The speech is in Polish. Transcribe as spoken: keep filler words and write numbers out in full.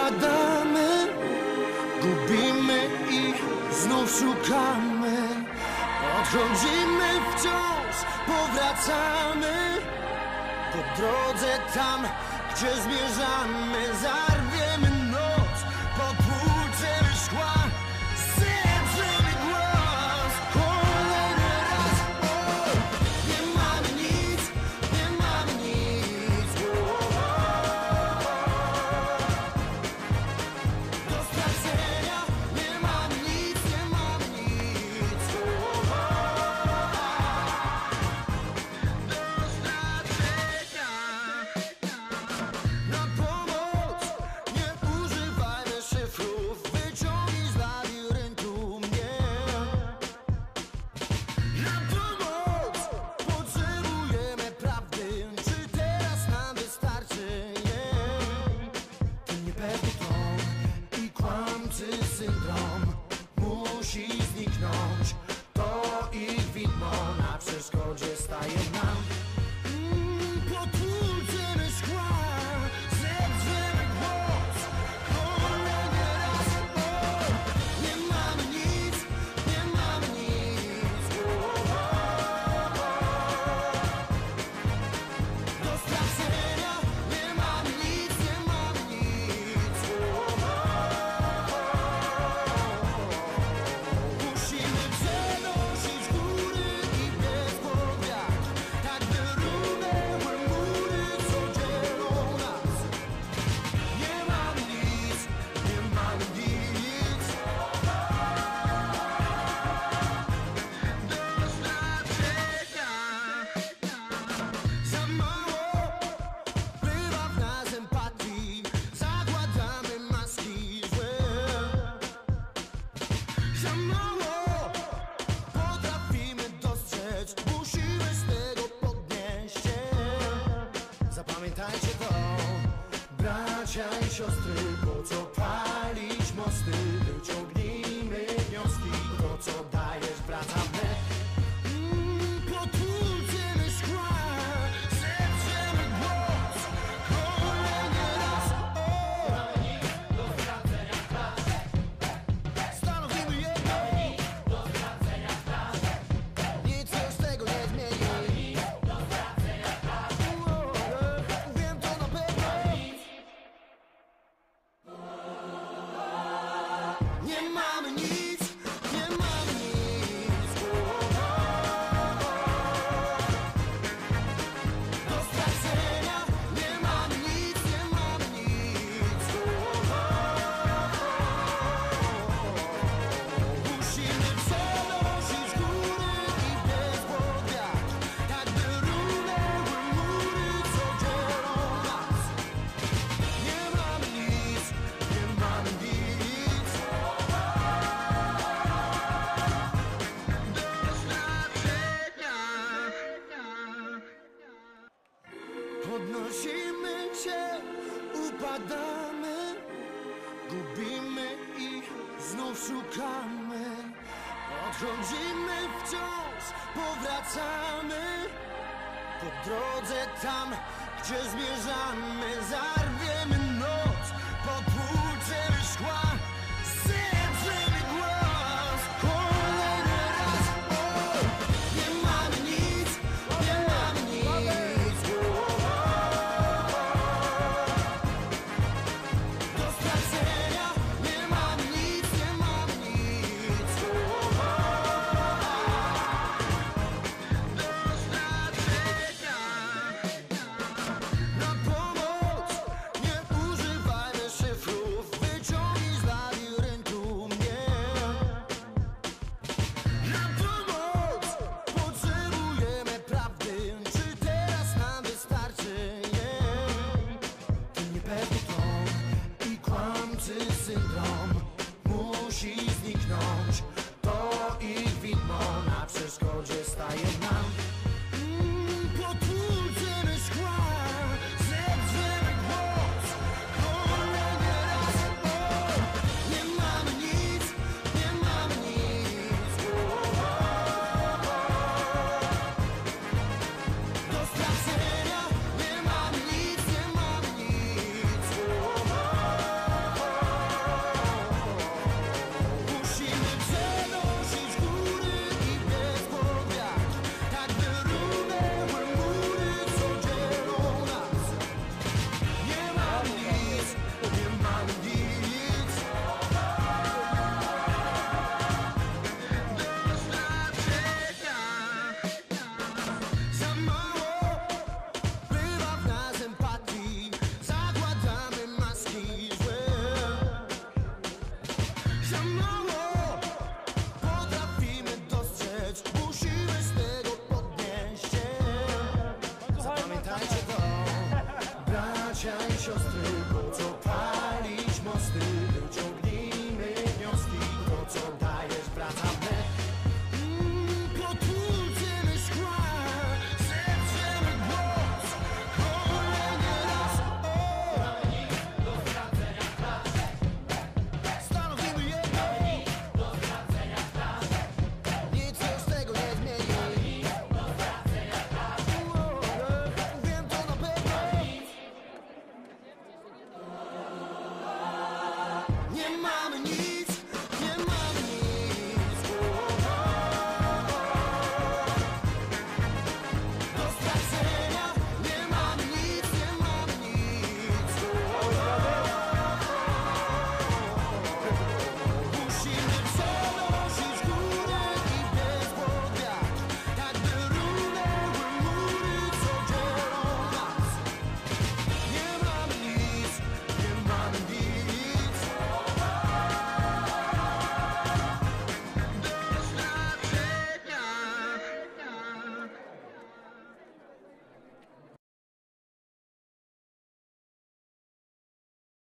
Upadamy, gubimy i znów szukamy. Odchodzimy wciąż, powracamy. Po drodze tam, gdzie zmierzamy, zarwiemy noc, potłuczemy szkła, zedrzemy głos. Kolejny raz, o, nie mamy nic, nie mamy nic, o, do stracenia, nie mamy nic, nie mamy nic, o, do stracenia. Na pomoc nie używajmy szyfrów, wyciągnij z labiryntu mnie. Na pomoc potrzebujemy prawdy, czy teraz nam wystarczy? Nie. Ten niepewny ton i kłamcy syndrom musi zniknąć. To ich widmo na przeszkodzie staje nam. Mm, potłuczemy szkła, zedrzemy głos. Kolejny raz, o, nie mamy nic, nie mamy nic, o, do stracenia, nie mamy nic, nie mamy nic, o, musimy przenosić góry i bezpodwiat, tak by runęły mury, co dzielą nas. Nie mamy nic, nie mamy nic, do stracenia. Za mało bywa w nas empatii, zakładamy maski złe. Za mało potrafimy dostrzec, musimy z tego podnieść się. Zapamiętajcie to, bracia i siostry, po co palić mosty? Wyciągnijmy wnioski, to co dajesz wracamy. Mm, potłuczemy szkła, zedrzemy głos. Kolejny raz, o, stanowimy jedno, nic już tego nie zmieni. O, wiem to na pewno. Nie mamy nic, nie mamy nic, o, do stracenia, nie mamy nic, nie mamy nic, o, musimy przenosić góry i bezpodwiat, tak by runęły mury, co dzielą nas. Nie mamy nic, nie mamy nic, do stracenia. Podnosimy się, upadamy, gubimy i znów szukamy. Odchodzimy wciąż, powracamy. Po drodze tam, gdzie zmierzamy, zarwiemy noc, potłuczemy szkła, zedrzemy głos. Kolejny raz, o, nie mamy nic, nie mamy nic, o, do stracenia, nie mamy nic, nie mamy nic, o, do stracenia. Na pomoc bracia i siostry, po co palić mosty? Wyciągnijmy wnioski, to co dajesz wracamy. Mm, potłuczymy szkła, zeprzemy głos, kolejny raz. O! Do stracenia plaż. Stanowimy jedno. Do stracenia plaż. Nic już tego nie zmieni. Do stracenia plaż. Wiem to na pewno. Nie ma